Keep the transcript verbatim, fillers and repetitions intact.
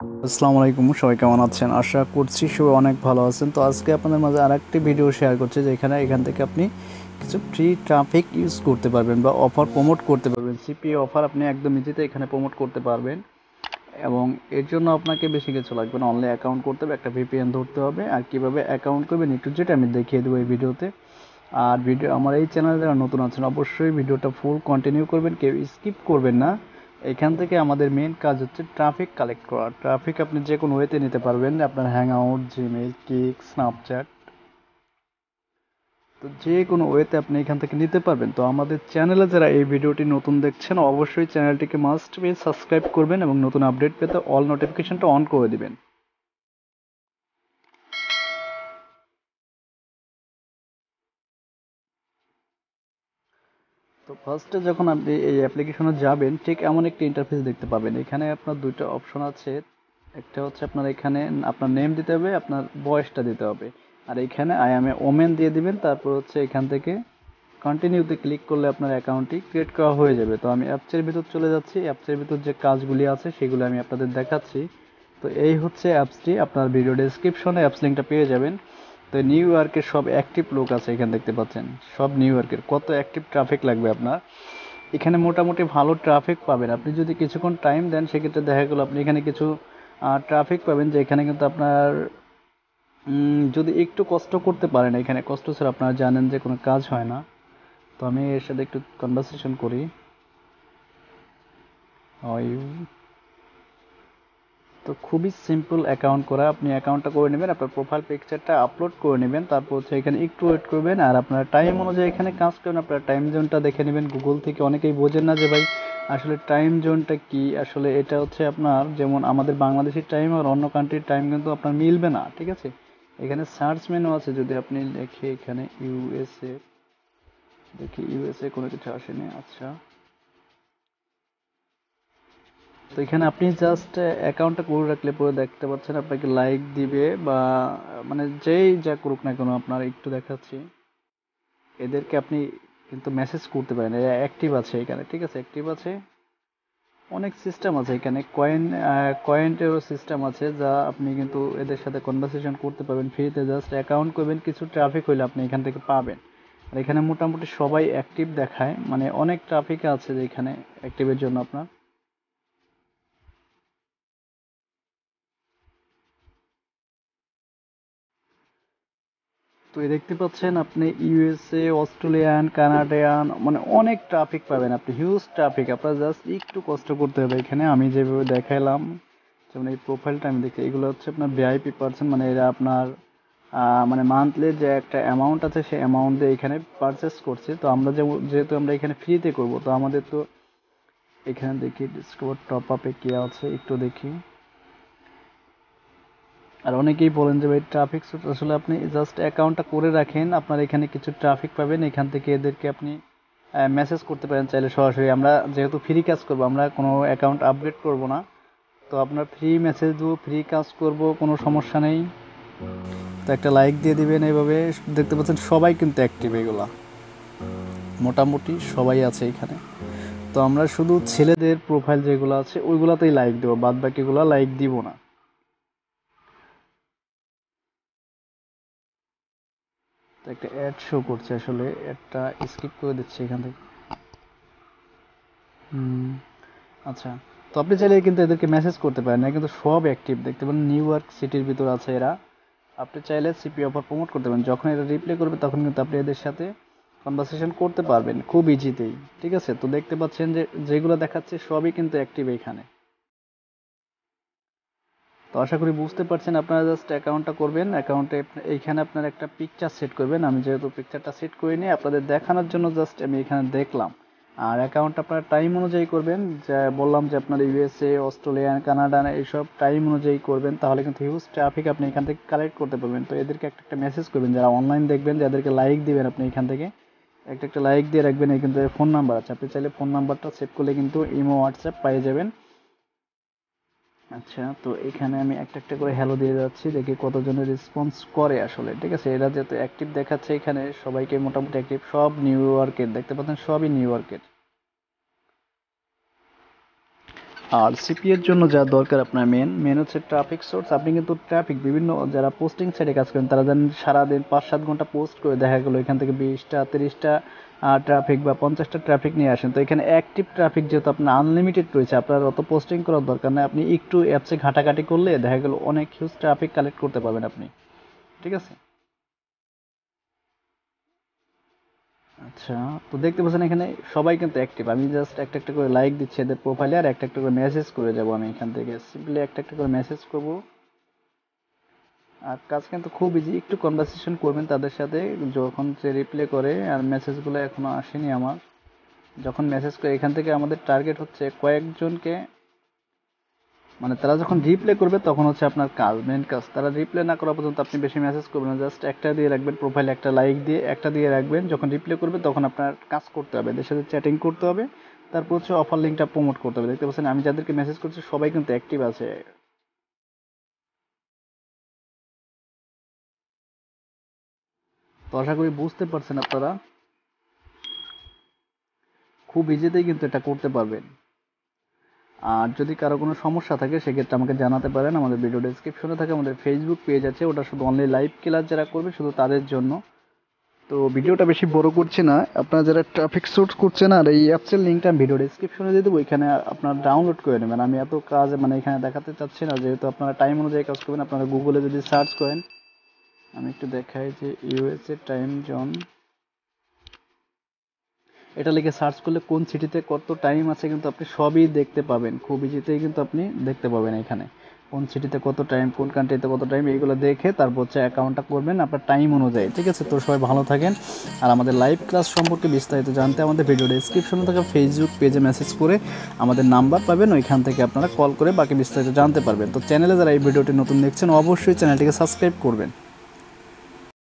আসসালামু আলাইকুম, সবাই কেমন আছেন? আশা করছি সবাই অনেক ভালো আছেন। তো আজকে আপনাদের মাঝে আরেকটি ভিডিও শেয়ার করছি, যেখানে এখান থেকে আপনি কিছু ফ্রি ট্রাফিক ইউজ করতে পারবেন বা অফার প্রমোট করতে পারবেন। সিপিএ অফার আপনি একদম ইজিতে এখানে প্রমোট করতে পারবেন, এবং এর জন্য আপনাকে বেশি কিছু লাগবে না। অনলি অ্যাকাউন্ট করতে হবে, একটা ভিপিএন ধরতে হবে, আর কীভাবে অ্যাকাউন্ট করবেন একটু যেটা আমি দেখিয়ে দেবো এই ভিডিওতে। আর ভিডিও আমার এই চ্যানেলে যারা নতুন আছেন অবশ্যই ভিডিওটা ফুল কন্টিনিউ করবেন, কেউ স্কিপ করবেন না। এখান থেকে আমাদের মেন কাজ হচ্ছে ট্রাফিক কালেক্ট করা। ট্রাফিক আপনি যে কোনো ওয়েতে নিতে পারবেন, আপনার hangout, Gmail, Kik, Snapchat, তো যে কোনো ওয়েতে আপনি এখান থেকে নিতে পারবেন। তো আমাদের চ্যানেলে যারা এই ভিডিওটি নতুন দেখছেন অবশ্যই চ্যানেলটিকে মাস্ট বি সাবস্ক্রাইব করবেন, এবং নতুন আপডেট পেতে অল নোটিফিকেশনটা অন করে দিবেন। তো ফার্স্টে যখন আপনি এই অ্যাপ্লিকেশনে যাবেন, ঠিক এমন একটি ইন্টারফেস দেখতে পাবেন। এখানে আপনার দুইটা অপশন আছে। একটা হচ্ছে আপনার এখানে আপনার নেম দিতে হবে, আপনার বয়সটা দিতে হবে, আর এখানে আই এম এ ওমেন দিয়ে দিবেন। তারপর হচ্ছে এখান থেকে কন্টিনিউতে ক্লিক করলে আপনার অ্যাকাউন্টটি ক্রিয়েট করা হয়ে যাবে। তো আমি অ্যাপসের ভিতর চলে যাচ্ছি, অ্যাপসের ভিতর যে কাজগুলি আছে সেগুলো আমি আপনাদের দেখাচ্ছি। তো এই হচ্ছে অ্যাপসটি, আপনার ভিডিও ডেসক্রিপশনে অ্যাপস লিঙ্কটা পেয়ে যাবেন। তো নিউ ইয়র্কের সব অ্যাক্টিভ লোক আছে এখানে দেখতে পাচ্ছেন, সব নিউ ইয়র্কের। কত অ্যাক্টিভ ট্রাফিক লাগবে আপনার, এখানে মোটামুটি ভালো ট্রাফিক পাবেন। আপনি যদি কিছুক্ষণ টাইম দেন সেক্ষেত্রে দেখা গেলো আপনি এখানে কিছু ট্রাফিক পাবেন, যে এখানে কিন্তু আপনার যদি একটু কষ্ট করতে পারেন, এখানে কষ্ট ছাড়া আপনারা জানেন যে কোনো কাজ হয় না। তো আমি এর সাথে একটু কনভারসেশন করি। তো খুবই সিম্পল অ্যাকাউন্ট করা। আপনি অ্যাকাউন্টটা করে নেবেন, আপনার প্রোফাইল পিকচারটা আপলোড করে নেবেন, তারপর হচ্ছে এখানে একটু ওয়েট করবেন, আর আপনার টাইম অনুযায়ী এখানে কাজ করবেন। আপনার টাইম জোনটা দেখে নেবেন গুগল থেকে। অনেকেই বোঝেন না যে ভাই আসলে টাইম জোনটা কি। আসলে এটা হচ্ছে আপনার, যেমন আমাদের বাংলাদেশের টাইম আর অন্য কান্ট্রির টাইম কিন্তু আপনার মিলবে না, ঠিক আছে? এখানে সার্চ মেনু আছে, যদি আপনি লিখে এখানে ইউএসএ, দেখি ইউএসএ কোনো কিছু আসেনি। আচ্ছা, তো এখানে আপনি জাস্ট অ্যাকাউন্টটা করে রাখলে পরে দেখতে পাচ্ছেন আপনাকে লাইক দিবে, বা মানে যেই যা করুক না কেন। আপনার একটু দেখাচ্ছি, এদেরকে আপনি কিন্তু মেসেজ করতে পারেন, এরা অ্যাক্টিভ আছে এখানে, ঠিক আছে? অ্যাক্টিভ আছে, অনেক সিস্টেম আছে এখানে। কয়েন কয়েন্টেরও সিস্টেম আছে, যা আপনি কিন্তু এদের সাথে কনভারসেশন করতে পারবেন ফ্রিতে। জাস্ট অ্যাকাউন্ট করবেন, কিছু ট্রাফিক হইলে আপনি এখান থেকে পাবেন। আর এখানে মোটামুটি সবাই অ্যাক্টিভ দেখায়, মানে অনেক ট্রাফিক আছে যে এখানে অ্যাক্টিভের জন্য আপনার। তো এই দেখতে পাচ্ছেন আপনি ইউএসএ, অস্ট্রেলিয়ান, কানাডিয়ান, মানে অনেক ট্রাফিক পাবেন আপনি, হিউজ ট্রাফিক। আপনার জাস্ট একটু কষ্ট করতে হবে। এখানে আমি যেভাবে দেখাইলাম, যেমন এই প্রোফাইলটা আমি দেখি, এগুলো হচ্ছে আপনার ভিআইপি পার্সন, মানে এরা আপনার আহ, মানে মান্থলি যে একটা অ্যামাউন্ট আছে সেই অ্যামাউন্ট দিয়ে এখানে পারচেস করছে। তো আমরা যেহেতু আমরা এখানে ফ্রিতে করব, তো আমাদের তো এখানে দেখি ডিসকভার টপ আপে কি আছে একটু দেখি। আর অনেকেই বলেন যে ভাই ট্রাফিক স্যুট, আসলে আপনি জাস্ট অ্যাকাউন্টটা করে রাখেন, আপনার এখানে কিছু ট্রাফিক পাবেন, এখান থেকে এদেরকে আপনি মেসেজ করতে পারেন চাইলে সরাসরি। আমরা যেহেতু ফ্রি কাজ করব, আমরা কোনো অ্যাকাউন্ট আপগ্রেড করব না, তো আপনার ফ্রি মেসেজ দেবো, ফ্রি কাজ করব, কোনো সমস্যা নেই। তো একটা লাইক দিয়ে দিবেন। এইভাবে দেখতে পাচ্ছেন সবাই কিন্তু অ্যাক্টিভ, এগুলা মোটামুটি সবাই আছে এখানে। তো আমরা শুধু ছেলেদের প্রোফাইল যেগুলো আছে ওইগুলাতেই লাইক দেবো, বাদ বাকিগুলো লাইক দিব না। তো একটা অ্যাড শো করছে, আসলে একটা স্কিপ করে দিচ্ছি এখান থেকে। হুম, আচ্ছা। তো আপনি চাইলে কিন্তু এদেরকে মেসেজ করতে পারেন না, কিন্তু সব অ্যাক্টিভ দেখতে পারেন, নিউ ইয়র্ক সিটির ভিতর আছে এরা। আপনি চাইলে সিপি অফার প্রমোট করতে পারেন, যখন এরা রিপ্লে করবে তখন কিন্তু আপনি এদের সাথে কনভারসেশন করতে পারবেন খুব ইজিতেই, ঠিক আছে? তো দেখতে পাচ্ছেন যে যেগুলো দেখাচ্ছে সবই কিন্তু অ্যাক্টিভ এখানে। তো আশা করি বুঝতে পারছেন। আপনারা জাস্ট অ্যাকাউন্টটা করবেন, অ্যাকাউন্টে এইখানে আপনার একটা পিকচার সেট করবেন। আমি যেহেতু পিকচারটা সেট করিনি, আপনাদের দেখানোর জন্য জাস্ট আমি এখানে দেখলাম। আর অ্যাকাউন্ট আপনারা টাইম অনুযায়ী করবেন, যা বললাম যে আপনার ইউএসএ, অস্ট্রেলিয়ান, কানাডা এইসব টাইম অনুযায়ী করবেন, তাহলে কিন্তু হিউজ ট্রাফিক আপনি এখান থেকে কালেক্ট করতে পারবেন। তো এদেরকে একটা একটা মেসেজ করবেন, যারা অনলাইন দেখবেন, যাদেরকে লাইক দিবেন আপনি এখান থেকে একটা একটা লাইক দিয়ে রাখবেন। এই কিন্তু ফোন নাম্বার আছে, আপনি চাইলে ফোন নাম্বারটা সেভ করলে কিন্তু ইমো, হোয়াটসঅ্যাপ পেয়ে যাবেন। আচ্ছা, তো এখানে আমি একটা একটা করে হ্যালো দিয়ে যাচ্ছি, দেখি কতজনের রেসপন্স করে আসলে, ঠিক আছে? এরা যেহেতু অ্যাক্টিভ দেখাচ্ছে এখানে, সবাইকে মোটামুটি অ্যাক্টিভ, সব নিউ ইয়র্কের দেখতে পাচ্ছেন, সবই নিউ ইয়র্কের। আর সিপি এর জন্য যা দরকার আপনার মেন মেন হচ্ছে ট্রাফিক সোর্স। আপনি কিন্তু ট্রাফিক বিভিন্ন যারা পোস্টিং সাইটে কাজ করেন তারা জানেন সারাদিন পাঁচ সাত ঘন্টা পোস্ট করে দেখা গেলো এখান থেকে বিশটা তিরিশটা ট্রাফিক বা পঞ্চাশটা ট্রাফিক নিয়ে আসেন। তো এখানে অ্যাক্টিভ ট্রাফিক যেহেতু আপনার আনলিমিটেড রয়েছে, আপনার অত পোস্টিং করার দরকার নেই। আপনি একটু অ্যাপসে ঘাটাঘাটি করলে দেখা গেলো অনেক হিউজ ট্রাফিক কালেক্ট করতে পারবেন আপনি। ঠিক আছে। আচ্ছা, তো দেখতে পাচ্ছেন এখানে সবাই কিন্তু অ্যাক্টিভ। আমি জাস্ট একটা একটা করে লাইক দিচ্ছি এদের প্রোফাইলে, আর একটা একটা করে মেসেজ করে যাব। আমি এখান থেকে সিম্পলি একটা একটা করে মেসেজ করব। আর কাজ কিন্তু খুব ইজি, একটু কনভারসেশন করবেন তাদের সাথে যখন সে রিপ্লাই করে। আর মেসেজগুলো এখনো আসেনি আমার। যখন মেসেজ করে এখান থেকে আমাদের টার্গেট হচ্ছে কয়েকজনকে, মানে তারা যখন রিপ্লাই করবে তখন হচ্ছে আপনার কাজ, মেন কাজ। তারা রিপ্লাই না করা পর্যন্ত আপনি বেশি মেসেজ করবেন না, জাস্ট একটা দিয়ে রাখবেন প্রোফাইলে, একটা লাইক দিয়ে একটা দিয়ে রাখবেন। যখন রিপ্লাই করবে তখন আপনার কাজ করতে হবে, এদের সাথে চ্যাটিং করতে হবে, তারপর হচ্ছে অফার লিঙ্কটা প্রমোট করতে হবে। দেখতে পাচ্ছেন আমি যাদেরকে মেসেজ করছি সবাই কিন্তু অ্যাক্টিভ আছে। তো আশা করি বুঝতে পারছেন আপনারা, খুব ইজিতেই কিন্তু এটা করতে পারবেন। আর যদি কারো কোনো সমস্যা থাকে সেক্ষেত্রে আমাকে জানাতে পারেন। আমাদের ভিডিও ডেসক্রিপশনে থাকে আমাদের ফেসবুক পেজ আছে, ওটা শুধু অনলি লাইভ ক্লাস যারা করবে শুধু তাদের জন্য। তো ভিডিওটা বেশি বড় করছি না, আপনারা যারা ট্রাফিক সোর্স করছেন আর এই অ্যাপসের লিঙ্কটা ভিডিও ডেসক্রিপশনে দিয়ে দেবো, এখানে আপনারা ডাউনলোড করে নেবেন। আমি এত কাজ মানে এখানে দেখাতে চাচ্ছি না, যেহেতু আপনারা টাইম অনুযায়ী কাজ করবেন। আপনারা গুগলে যদি সার্চ করেন, আমি একটু দেখাই যে ইউএসএ টাইম জোন, এটা লিখে সার্চ করলে কোন সিটিতে কত টাইম আছে কিন্তু আপনি সবই দেখতে পাবেন। খুব ইজিতেই কিন্তু আপনি দেখতে পাবেন এখানে কোন সিটিতে কত টাইম, কোন কান্ট্রিতে কত টাইম, এইগুলো দেখে তারপর হচ্ছে অ্যাকাউন্টটা করবেন আপনার টাইম অনুযায়ী। ঠিক আছে। তো সবাই ভালো থাকেন। আর আমাদের লাইভ ক্লাস সম্পর্কে বিস্তারিত জানতে আমাদের ভিডিও ডেসক্রিপশনে থাকা ফেসবুক পেজে মেসেজ করে আমাদের নাম্বার পাবেন, ওইখান থেকে আপনারা কল করে বাকি বিস্তারিত জানতে পারবেন। তো চ্যানেলে যারা এই ভিডিওটি নতুন দেখছেন অবশ্যই চ্যানেলটিকে সাবস্ক্রাইব করবেন।